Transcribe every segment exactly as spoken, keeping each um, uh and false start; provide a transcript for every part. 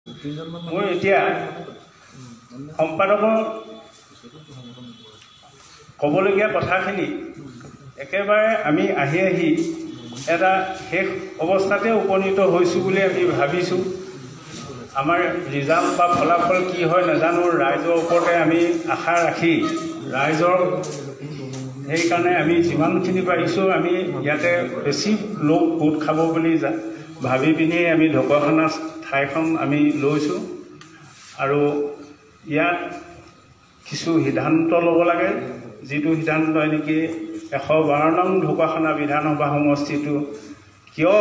মোৰ এতিয়া সম্পাদকৰ ক'বলগীয়া কথাখিনি একেবাৰে আমি আহি আহি এটা শেষ অৱস্থাতে উপনীত হৈছোঁ বুলি আমি ভাবিছোঁ। আমাৰ ৰিজাল্ট বা ফলাফল কি হয় নাজানো, ৰাইজৰ ওপৰতে আমি আশা ৰাখি ৰাইজৰ সেইকাৰণে আমি যিমানখিনি পাৰিছোঁ আমি ইয়াতে বেছি লোক গোট খাব বুলি ভাবি পিনি আমি ঢকুৱাখানা ঠাইখন আমি লৈছোঁ আৰু ইয়াত কিছু সিদ্ধান্ত ল'ব লাগে, যিটো সিদ্ধান্ত নেকি এশ বাৰ নং ঢকুৱাখানা বিধানসভা সমষ্টিটো কিয়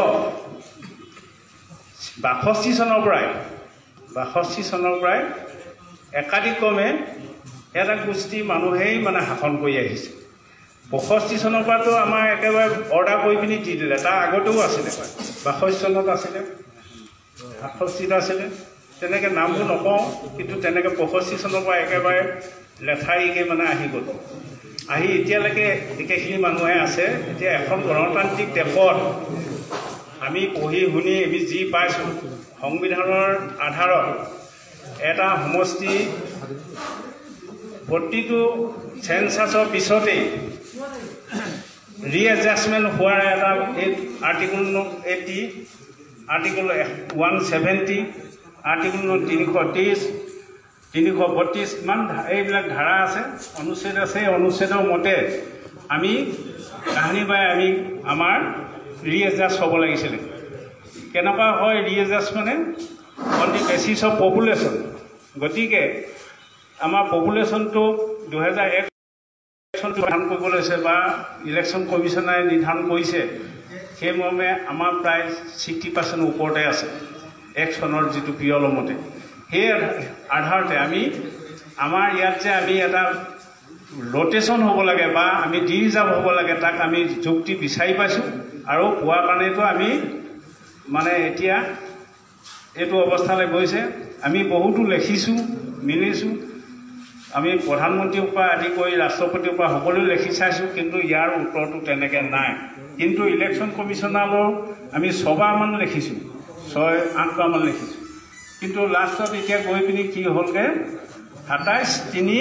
বাষষ্ঠি চনৰ পৰাই বাষষ্ঠি চনৰ পৰাই একাধিক্ৰমে এটা গোষ্ঠী মানুহেই মানে শাসন কৰি আহিছে। পঁয়ষষ্ঠি চনৰ পৰাতো আমাৰ একেবাৰে অৰ্ডাৰ কৰি পিনি দি দিলে, তাৰ আগতেও আছিলে, বাষষ্ঠি চনত আছিলে, সাতষষ্ঠিত আছিলে, তেনেকৈ নামবোৰ নকওঁ, কিন্তু তেনেকৈ পঁয়ষষ্ঠি চনৰ পৰা একেবাৰে লেঠাৰিকৈ মানে আহি গ'ল। আহি এতিয়ালৈকে একেখিনি মানুহে আছে। এতিয়া এখন গণতান্ত্ৰিক দেশত আমি পঢ়ি শুনি আমি যি পাইছোঁ, সংবিধানৰ আধাৰত এটা সমষ্টি প্ৰতিটো চেঞ্চাছৰ পিছতেই ৰি এডজাষ্টমেণ্ট হোৱাৰ এটা এই আৰ্টিকল এইটি, আৰ্টিকল ওৱান ছেভেণ্টি, আৰ্টিকল তিনিশ ত্ৰিছ, তিনিশ বত্ৰিছ ইমান এইবিলাক ধাৰা আছে, অনুচ্ছেদ আছে। অনুচ্ছেদৰ মতে আমি কাহিনী বাই আমি আমাৰ ৰি এডজাষ্ট হ'ব লাগিছিলে। কেনেকুৱা হয় ৰি এডজাষ্ট মানে on the basis of population. গতিকে আমাৰ পপুলেশ্যনটো দুহেজাৰ এক ইলেকশ্যনটো নিৰ্ধাৰণ কৰিব লৈছে বা ইলেকশ্যন কমিশ্যনে নিৰ্ধাৰণ কৰিছে, সেই মৰ্মে আমাৰ প্ৰায় ছিক্সটি পাৰ্চেণ্ট ওপৰতে আছে এক চনৰ যিটো পিয়লৰ মতে। সেই আধাৰতে আমি আমাৰ ইয়াত যে আমি এটা ৰটেশ্যন হ'ব লাগে বা আমি ডি ৰিজাৰ্ভ হ'ব লাগে, তাক আমি যুক্তি বিচাৰি পাইছোঁ আৰু পোৱাৰ কাৰণেতো আমি মানে এতিয়া এইটো অৱস্থালৈ গৈছে। আমি বহুতো লিখিছোঁ, মিলিছোঁ, আমি প্ৰধানমন্ত্ৰীৰ পৰা আদি কৰি ৰাষ্ট্ৰপতিৰ পৰা সকলোৱে লিখি চাইছোঁ, কিন্তু ইয়াৰ উত্তৰটো তেনেকৈ নাই। কিন্তু ইলেকশ্যন কমিশ্যনাৰলৈ আমি ছবাৰমান লিখিছোঁ, ছয় আঠবাৰমান লিখিছোঁ, কিন্তু লাষ্টত এতিয়া গৈ পিনি কি হ'লগৈ, সাতাইছ তিনি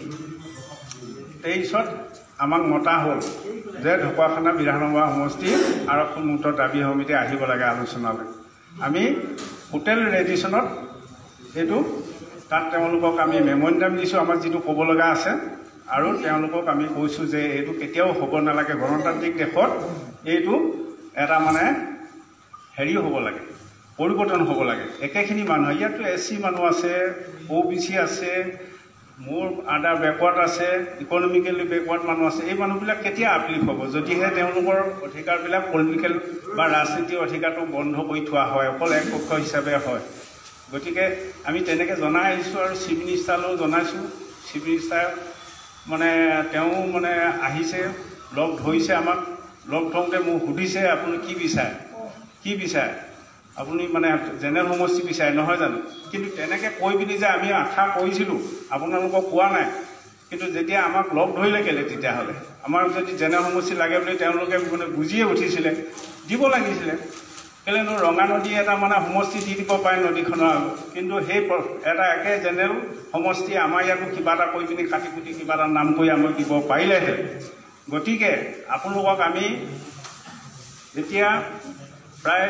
তেইছত আমাক মতা হ'ল যে ঢকুৱাখানা বিধানসভা সমষ্টি আৰক্ষণমুক্ত দাবী সমিতি আহিব লাগে আলোচনালৈ। আমি হোটেল ৰেডিশ্যনত এইটো তাত তেওঁলোকক আমি মেমৰেণ্ডাম দিছোঁ, আমাৰ যিটো ক'ব লগা আছে, আৰু তেওঁলোকক আমি কৈছোঁ যে এইটো কেতিয়াও হ'ব নালাগে। গণতান্ত্ৰিক দেশত এইটো এটা মানে হেৰি হ'ব লাগে, পৰিৱৰ্তন হ'ব লাগে। একেখিনি মানুহ, ইয়াতো এছ চি মানুহ আছে, অ' বি চি আছে, মোৰ আদাৰ বেকৱাৰ্ড আছে, ইকনমিকেলি বেকৱাৰ্ড মানুহ আছে। এই মানুহবিলাক কেতিয়া আপলিফ্ট হ'ব যদিহে তেওঁলোকৰ অধিকাৰবিলাক পলিটিকেল বা ৰাজনীতিৰ অধিকাৰটো বন্ধ কৰি থোৱা হয়, অকল এক পক্ষ হিচাপে হয়। গতিকে আমি তেনেকৈ জনাই আহিছোঁ আৰু চিফ মিনিষ্টাৰলৈও জনাইছোঁ। চিফ মিনিষ্টাৰ মানে তেওঁ মানে আহিছে, লগ ধৰিছে আমাক। লগ ধৰোঁতে মোক সুধিছে আপুনি কি বিচাৰে, কি বিচাৰে আপুনি মানে জেনেৰেল সমষ্টি বিচাৰে নহয় জানো? কিন্তু তেনেকৈ কৈ পিনি যে আমি আশা কৰিছিলোঁ আপোনালোকক কোৱা নাই, কিন্তু যেতিয়া আমাক লগ ধৰিলে কেলে তেতিয়াহ'লে আমাক যদি জেনেৰেল সমষ্টি লাগে বুলি তেওঁলোকে মানে বুজিয়ে উঠিছিলে, দিব লাগিছিলে। কেলেনো ৰঙা নদী এটা মানে সমষ্টি দি দিব পাৰে নদীখনৰ আগত, কিন্তু সেই এটা একে জেনেৰেল সমষ্টি আমাৰ ইয়াতো কিবা এটা কৰি পিনি কাটি কুটি কিবা এটা নাম কৰি আমাক দিব পাৰিলেহেঁতেন। গতিকে আপোনালোকক আমি এতিয়া প্ৰায়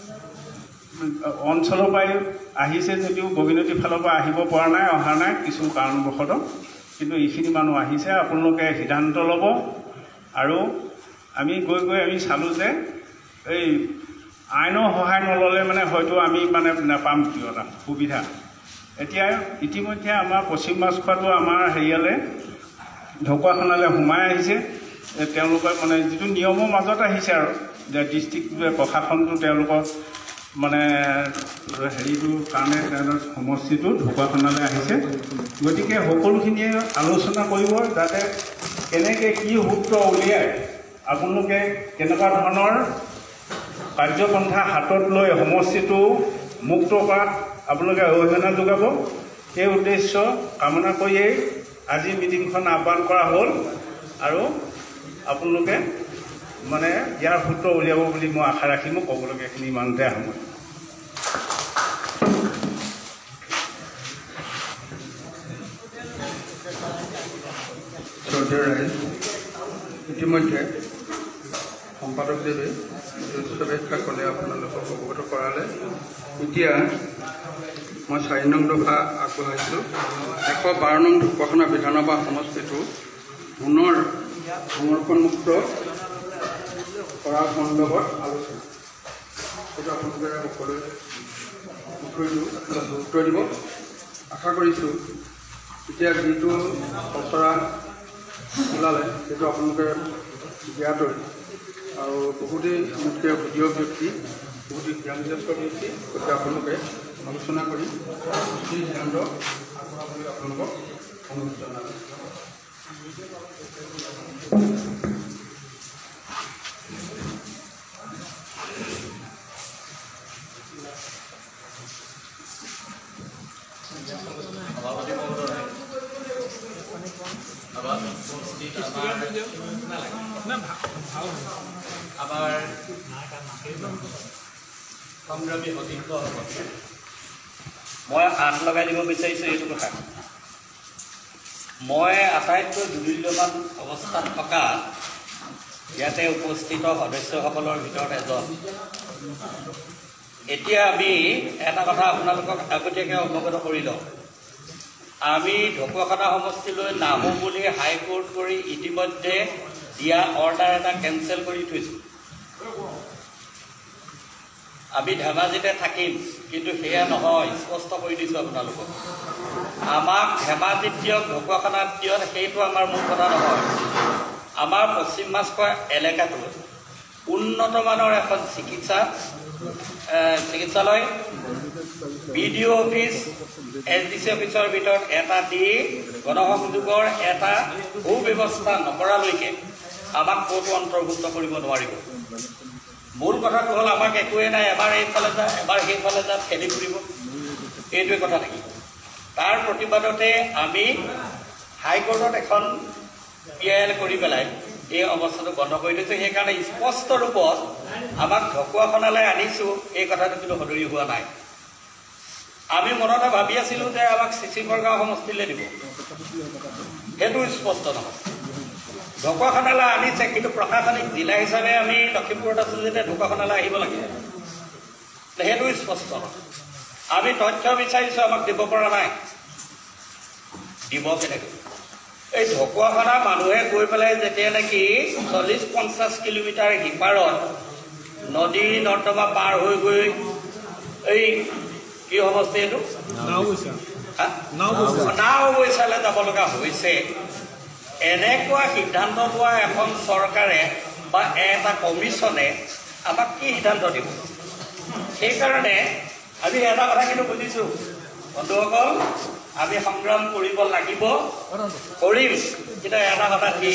অঞ্চলৰ পৰাই আহিছে যদিও বগীনদীৰ ফালৰ পৰা আহিব পৰা নাই, অহা নাই কিছু কাৰণবশতঃ, কিন্তু এইখিনি মানুহ আহিছে। আপোনালোকে সিদ্ধান্ত ল'ব। আৰু আমি গৈ গৈ আমি চালোঁ যে এই আইনৰ সহায় নল'লে মানে হয়তো আমি মানে নাপাম কিয় এটা সুবিধা। এতিয়া ইতিমধ্যে আমাৰ পশ্চিম মাছখোৱাটো আমাৰ হেৰিয়ালৈ ঢকুৱাখানালৈ সোমাই আহিছে। তেওঁলোকে মানে যিটো নিয়মৰ মাজত আহিছে আৰু যে ডিষ্ট্ৰিক্ট প্ৰশাসনটো তেওঁলোকৰ মানে হেৰিটোৰ কাৰণে তেওঁলোকৰ সমষ্টিটো ঢকুৱাখানালৈ আহিছে। গতিকে সকলোখিনিয়ে আলোচনা কৰিব যাতে কেনেকৈ কি সূত্ৰ উলিয়াই আপোনালোকে কেনেকুৱা ধৰণৰ কাৰ্যপন্থা হাতত লৈ সমষ্টিটো মুক্ত কৰাত আপোনালোকে অৰিহণা যোগাব, সেই উদ্দেশ্য কামনা কৰিয়েই আজি মিটিংখন আহ্বান কৰা হ'ল। আৰু আপোনালোকে মানে ইয়াৰ সূত্ৰ উলিয়াব বুলি মই আশা ৰাখি মোক ক'বলগীয়াখিনি ইমানতে আহোঁ। শ্ৰদ্ধেয় ৰাইজ, ইতিমধ্যে সম্পাদকদেৱে শুভেচ্ছা ক'লে, আপোনালোকক অৱগত কৰালে। এতিয়া মই চাৰি নং দফা আগবঢ়াইছোঁ। এশ বাৰ নং ঢকুৱাখানা বিধানসভা সমষ্টিটো পুনৰ সংৰক্ষণমুক্ত কৰাৰ সন্দৰ্ভত আলোচনা, সেইটো আপোনালোকে সকলোৱে গুৰুত্ব দিব। আশা কৰিছোঁ এতিয়া যিটো খচৰা ওলালে সেইটো আপোনালোকে জ্ঞাতই, আৰু বহুতেই মোতকৈ বুদ্ধিয় ব্যক্তি, বহুতেই জ্ঞানজ্যেষ্ঠ ব্যক্তি, গতিকে আপোনালোকে আলোচনা কৰি সিদ্ধান্ত আগবঢ়াবলৈ আপোনালোকক অনুৰোধ জনালোঁ। আমাৰ সংগ্ৰামী সতীৰ্থ, মই আঠ লগাই দিব বিচাৰিছোঁ এইটো কথা। মই আটাইতকৈ দুৰ্মূল্যৱান অৱস্থাত থকা ইয়াতে উপস্থিত সদস্যসকলৰ ভিতৰত এজন। এতিয়া আমি এটা কথা আপোনালোকক আগতীয়াকৈ অৱগত কৰি লওঁ। আমি ঢকুৱাখানা সমষ্টিলৈ নাহোঁ বুলি হাইকোৰ্ট কৰি ইতিমধ্যে দিয়া অৰ্ডাৰ এটা কেঞ্চেল কৰি থৈছোঁ। আমি ধেমাজিতে থাকিম, কিন্তু সেয়া নহয়, স্পষ্ট কৰি দিছোঁ আপোনালোকক। আমাক ধেমাজিত দিয়ক, ঢকুৱাখানাত দিয়ক, সেইটো আমাৰ মূল কথা নহয়। আমাৰ পশ্চিম মাছখোৱা এলেকাটোত উন্নতমানৰ এখন চিকিৎসা চিকিৎসালয়, B D O' office, S D C অফিচৰ ভিতৰত এটা দি গণসংযোগৰ এটা সু ব্যৱস্থা নকৰালৈকে আমাক ক'তো অন্তৰ্ভুক্ত কৰিব নোৱাৰিব। মূল কথাটো হ'ল আমাক একোৱেই নাই, এবাৰ এইফালে যা এবাৰ সেইফালে যা খেলি ফুৰিব, এইটোৱে কথা থাকিব। তাৰ প্ৰতিবাদতে আমি হাইকোৰ্টত এখন পি আই এল কৰি পেলাই এই অৱস্থাটো বন্ধ কৰি থৈছোঁ। সেইকাৰণে স্পষ্ট ৰূপত আমাক ঢকুৱাখানালৈ আনিছোঁ, এই কথাটো কিন্তু সদৰি হোৱা নাই। আমি মনতে ভাবি আছিলোঁ যে আমাক চিচি বৰগাঁও সমষ্টিলৈ দিব, সেইটো স্পষ্ট নহয়। ঢকুৱাখানালৈ আনিছে, কিন্তু প্ৰশাসনিক জিলা হিচাপে আমি লখিমপুৰত আছোঁ যেতিয়া ঢকুৱাখানালৈ আহিব লাগে, সেইটো স্পষ্ট নহয়। আমি তথ্য বিচাৰিছোঁ, আমাক দিব পৰা নাই। দিব কেনেকৈ? এই ঢকুৱাখানা মানুহে গৈ পেলাই যেতিয়া নেকি চল্লিছ পঞ্চাছ কিলোমিটাৰ সিপাৰত নদী নৰ্দমা পাৰ হৈ গৈ এই কি সমষ্টি এইটো নাও বৈচালৈ যাব লগা হৈছে, এনেকুৱা সিদ্ধান্ত লোৱা এখন চৰকাৰে বা এটা কমিশ্যনে আমাক কি সিদ্ধান্ত দিব? সেইকাৰণে আমি এটা কথা কিন্তু বুজিছোঁ বন্ধুসকল, আমি সংগ্ৰাম কৰিব লাগিব, কৰিম। কিন্তু এটা কথা ঠিক,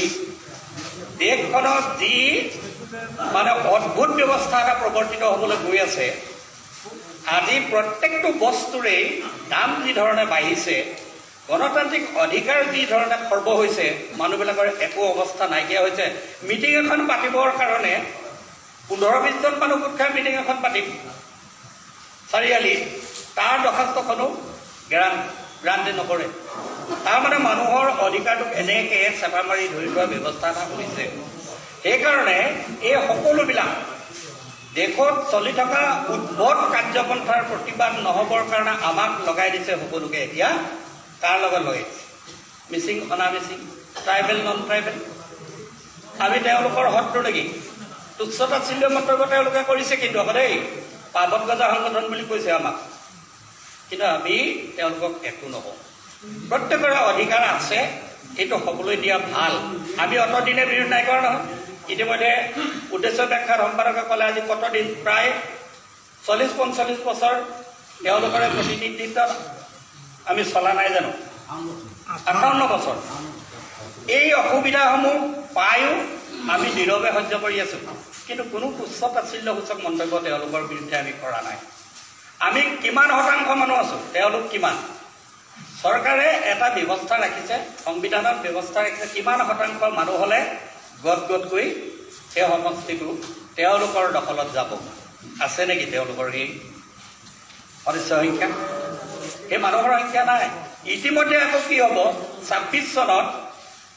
দেশখনত যি মানে অদ্ভুত ব্যৱস্থা এটা প্ৰৱৰ্তিত হ'বলৈ গৈ আছে, আজি প্ৰত্যেকটো বস্তুৰেই দাম যি ধৰণে বাঢ়িছে, গণতান্ত্ৰিক অধিকাৰ যি ধৰণে খৰ্ব হৈছে, মানুহবিলাকৰ একো অৱস্থা নাইকিয়া হৈছে। মিটিং এখন পাতিবৰ কাৰণে পোন্ধৰ বিছজন মানুহ গোট খাই মিটিং এখন পাতিম চাৰিআলিত, তাৰ দৰ্খাস্তখনো গেৰাণ গ্ৰান্তি নকৰে। তাৰমানে মানুহৰ অধিকাৰটোক এনেকৈ চেপা মাৰি ধৰি থোৱা ব্যৱস্থা এটা কৰিছে। সেইকাৰণে এই সকলোবিলাক দেশত চলি থকা উদ্ভট কাৰ্যপন্থাৰ প্ৰতিবাদ নহ'বৰ কাৰণে আমাক লগাই দিছে সকলোকে। এতিয়া কাৰ লগত লগাইছে? মিচিং, অনা মিচিং, ট্ৰাইবেল, নন ট্ৰাইবেল। আমি তেওঁলোকৰ শত্ৰু নেকি? তুচ্ছতাচ্ছিল্য মন্তব্য তেওঁলোকে কৰিছে, কিন্তু আকৌ দেই পাবত গজা সংগঠন বুলি কৈছে আমাক, কিন্তু আমি তেওঁলোকক একো নকওঁ। প্ৰত্যেকৰে অধিকাৰ আছে, এইটো সকলোৱে দিয়া ভাল। আমি অতদিনে বিৰোধ নাই কৰা নহয়। ইতিমধ্যে উদ্দেশ্য ব্যাখ্যাৰ সম্পাদকে ক'লে আজি কতদিন, প্ৰায় চল্লিছ পঞ্চল্লিছ বছৰ তেওঁলোকৰে প্ৰতিনিধিত্বত আমি চলা নাই জানো? আঠাৱন্ন বছৰ। এই অসুবিধাসমূহ পায়ো আমি নীৰৱে সহ্য কৰি আছোঁ, কিন্তু কোনো তুচ্ছ তাচ্ছিল্যসূচক মন্তব্য তেওঁলোকৰ বিৰুদ্ধে আমি কৰা নাই। আমি কিমান শতাংশ মানুহ আছোঁ, তেওঁলোক কিমান? চৰকাৰে এটা ব্যৱস্থা ৰাখিছে, সংবিধানত ব্যৱস্থা ৰাখিছে, কিমান শতাংশ মানুহ হ'লে গদ গদকৈ সেই সমষ্টিটো তেওঁলোকৰ দখলত যাব। আছে নেকি তেওঁলোকৰ সেই সদস্য সংখ্যা? সেই মানুহৰ সংখ্যা নাই। ইতিমধ্যে আকৌ কি হ'ব, ছাব্বিছ চনত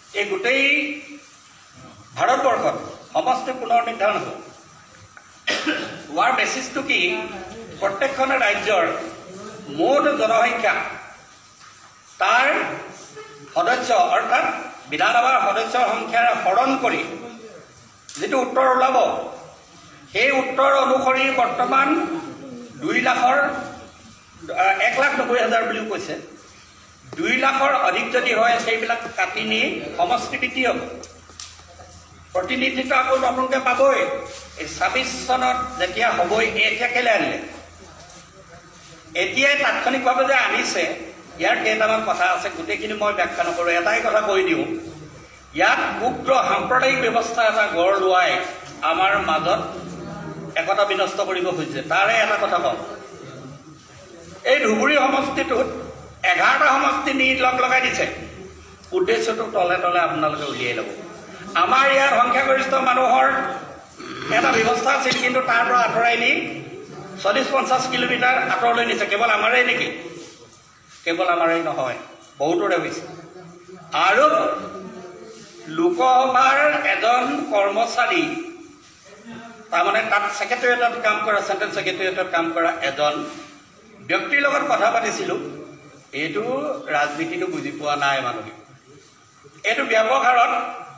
এই গোটেই ভাৰতবৰ্ষত সমষ্টি পুনৰ নিৰ্ধাৰণ হ'ব। হোৱাৰ বেচিছটো কি? প্ৰত্যেকখন ৰাজ্যৰ মুঠ জনসংখ্যা তাৰ সদস্য অৰ্থাৎ বিধানসভাৰ সদস্যৰ সংখ্যাৰে হৰণ কৰি যিটো উত্তৰ ওলাব, সেই উত্তৰ অনুসৰি বৰ্তমান দুই লাখৰ এক লাখ নব্বৈ হাজাৰ বুলিও কৈছে। দুই লাখৰ অধিক যদি হয় সেইবিলাক কাটি নি সমষ্টি বৃদ্ধি হ'ব। প্ৰতিনিধিত্ব আকৌ নতুনকৈ পাবই। এই ছাব্বিছ চনত যেতিয়া হ'বই, এতিয়া কেলৈ আনিলে? এতিয়াই তাৎক্ষণিকভাৱে যে আনিছে, ইয়াৰ কেইটামান কথা আছে, গোটেইখিনি মই ব্যাখ্যা নকৰোঁ। এটাই কথা কৈ দিওঁ, ইয়াত উগ্ৰ সাম্প্ৰদায়িক ব্যৱস্থা এটা গঢ় লোৱাই আমাৰ মাজত একতা বিনষ্ট কৰিব খুজিছে। তাৰে এটা কথা কওঁ, এই ধুবুৰী সমষ্টিটোত এঘাৰটা সমষ্টি নি লগ লগাই দিছে। উদ্দেশ্যটো তলে তলে আপোনালোকে উলিয়াই ল'ব। আমাৰ ইয়াৰ সংখ্যাগৰিষ্ঠ মানুহৰ এটা ব্যৱস্থা আছিল, কিন্তু তাৰ পৰা আঁতৰাই নি চল্লিছ পঞ্চাছ কিলোমিটাৰ আঁতৰলৈ নিছে। কেৱল আমাৰেই নেকি? কেৱল আমাৰেই নহয়, বহুতৰে হৈছে। আৰু লোকসভাৰ এজন কৰ্মচাৰী, তাৰমানে তাত ছেক্ৰেটেৰিয়েটত কাম কৰা, চেণ্ট্ৰেল ছেক্ৰেটেৰিয়েটত কাম কৰা এজন ব্যক্তিৰ লগত কথা পাতিছিলোঁ। এইটো ৰাজনীতিটো বুজি পোৱা নাই মানুহে। এইটো ব্যাপক হাৰত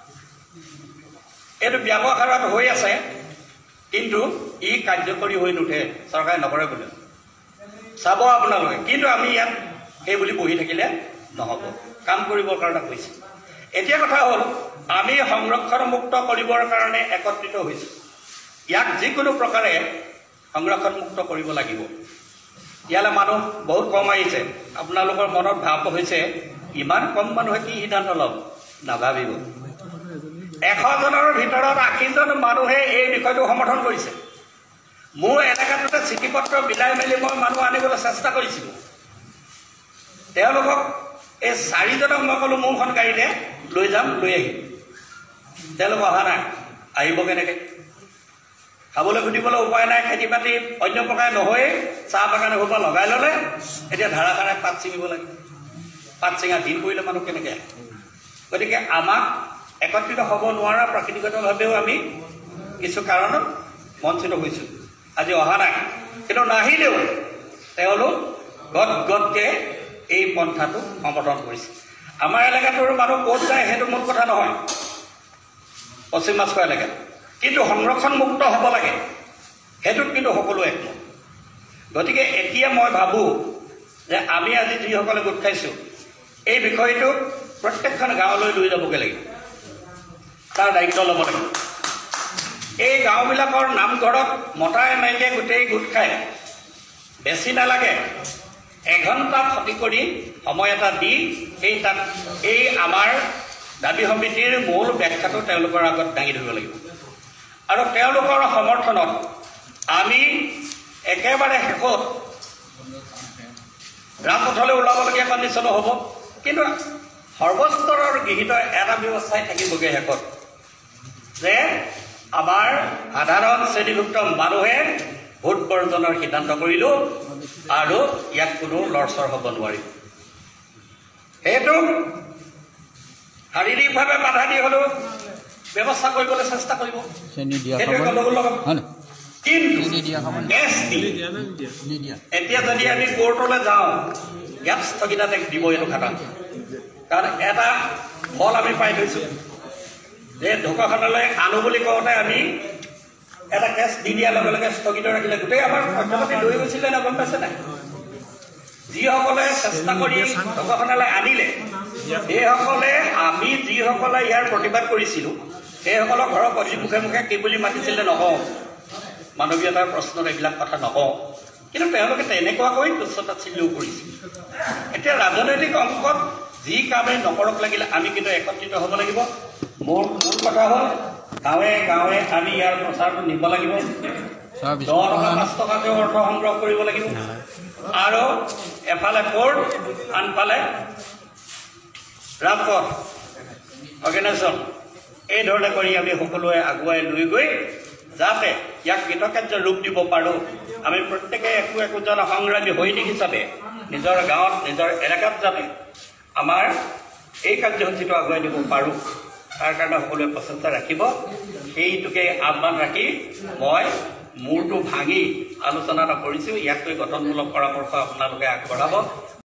এইটো ব্যাপক হাৰত হৈ আছে, কিন্তু ই কাৰ্যকৰী হৈ নুঠে, চৰকাৰে নকৰে বোলে। চাব আপোনালোকে। কিন্তু আমি ইয়াত সেই বুলি বহি থাকিলে নহ'ব, কাম কৰিবৰ কাৰণে কৈছে। এতিয়া কথা হ'ল, আমি সংৰক্ষণমুক্ত কৰিবৰ কাৰণে একত্ৰিত হৈছোঁ। ইয়াক যিকোনো প্ৰকাৰে সংৰক্ষণমুক্ত কৰিব লাগিব। ইয়ালৈ মানুহ বহুত কম আহিছে। আপোনালোকৰ মনত ভাৱ হৈছে, ইমান কম মানুহে কি সিদ্ধান্ত ল'ব? নাভাবিব। এশজনৰ ভিতৰত আশীজন মানুহে এই বিষয়টো সমৰ্থন কৰিছে। মোৰ এলেকাটোতে চিঠি পত্ৰ বিলাই মেলি মই মানুহ আনিবলৈ চেষ্টা কৰিছিলোঁ। তেওঁলোকক এই চাৰিজনক মই ক'লোঁ, মোৰখন গাড়ীতে লৈ যাম, লৈ আহিম। তেওঁলোক অহা নাই। আহিব কেনেকৈ? খাবলৈ খুটিবলৈ উপায় নাই। খেতি বাতি অন্য প্ৰকাৰে নহয়েই, চাহ বাগান এসোপা লগাই ল'লে, এতিয়া ধাৰাসাৰে পাত ছিঙিব লাগে। পাত ছিঙা দিন কৰিলে মানুহ কেনেকৈ আহে? গতিকে আমাক একত্ৰিত হ'ব নোৱাৰা প্ৰাকৃতিকভাৱেও আমি কিছু কাৰণত বঞ্চিত হৈছোঁ। আজি অহা নাই, কিন্তু নাহিলেও তেওঁলোক গদ গদকৈ এই পন্থাটো সমৰ্থন কৰিছে। আমাৰ এলেকাটোৰ মানুহ ক'ত যায় সেইটো মূল কথা নহয়, পশ্চিম মাছখোৱা এলেকাত। কিন্তু সংৰক্ষণমুক্ত হ'ব লাগে, সেইটোত কিন্তু সকলো একমত। গতিকে এতিয়া মই ভাবোঁ যে আমি আজি যিসকলে গোট খাইছোঁ, এই বিষয়টো প্ৰত্যেকখন গাঁৱলৈ লৈ যাবগৈ লাগিব, তাৰ দায়িত্ব ল'ব লাগিব। এই গাঁওবিলাকৰ নামঘৰত মতাই মাইকে গোটেই গোট খাই বেছি নালাগে, এঘণ্টা ক্ষতি কৰি সময় এটা দি এই তাত এই আমাৰ দাবী সমিতিৰ মূল ব্যাখ্যাটো তেওঁলোকৰ আগত দাঙি ধৰিব লাগিব। আৰু তেওঁলোকৰ সমৰ্থনত আমি একেবাৰে শেষত ৰাজপথলৈ ওলাবলগীয়া কণ্ডিশ্যনো হ'ব। কিন্তু সৰ্বস্তৰৰ গৃহীত এটা ব্যৱস্থাই থাকিবগৈ শেষত, যে আমাৰ সাধাৰণ শ্ৰেণীভুক্ত মানুহে ভোট বৰ্জনৰ সিদ্ধান্ত কৰিলোঁ আৰু ইয়াত কোনো লৰচৰ হ'ব নোৱাৰিব। সেইটো শাৰীৰিকভাৱে বাধা দি হ'লেও ব্যৱস্থা কৰিবলৈ চেষ্টা কৰিব। এতিয়া যদি আমি কোৰ্টলৈ যাওঁ, ইয়াত স্থগিতাদেশ দিব এইটো খাটাং। কাৰণ এটা ফল আমি পাই থৈছোঁ যে ঢকুৱাখানালৈ আনো বুলি কওঁতে আমি এটা কেছ দি দিয়াৰ লগে লগে স্থগিত ৰাখিলে গোটেই আমাৰ পক্ষপাতি লৈ গৈছিলে ন, গম পাইছে নাই? যিসকলে চেষ্টা কৰি ঢকুৱাখানালৈ আনিলে, সেইসকলে আমি যিসকলে ইয়াৰ প্ৰতিবাদ কৰিছিলোঁ, সেইসকলক ঘৰৰ প্ৰতি মুখে মুখে কি বুলি মাতিছিলে নকওঁ, মানৱীয়তাৰ প্ৰশ্নত এইবিলাক কথা নকওঁ। কিন্তু তেওঁলোকে তেনেকুৱাকৈ তুচ্ছতাচ্ছিল্যও কৰিছিল। এতিয়া ৰাজনৈতিক অংশত যি কামেই নকৰক লাগিলে আমি কিন্তু একত্ৰিত হ'ব লাগিব। মোৰ মূল কথা হ'ল, গাঁৱে গাঁৱে আমি ইয়াৰ প্ৰচাৰটো নিব লাগিব। দহ টকা পাঁচ টকাকৈ অৰ্থ সংগ্ৰহ কৰিব লাগিব। আৰু এফালে কোৰ্ট, আনফালে ৰাজপথ অৰ্গেনাইজেশ্যন, এই ধৰণে কৰি আমি সকলোৱে আগুৱাই লৈ গৈ যাতে ইয়াক কৃতকাৰ্য ৰূপ দিব পাৰোঁ। আমি প্ৰত্যেকে একো একোজন সংগ্ৰামী সৈনিক হিচাপে নিজৰ গাঁৱত, নিজৰ এলেকাত যাতে আমাৰ এই কাৰ্যসূচীটো আগুৱাই নিব পাৰোঁ তাৰ কাৰণে সকলোৱে প্ৰচেষ্টা ৰাখিব। সেইটোকে আহ্বান ৰাখি মই মূৰটো ভাঙি আলোচনা এটা কৰিছোঁ। ইয়াতকৈ গঠনমূলক পৰামৰ্শ আপোনালোকে আগবঢ়াব।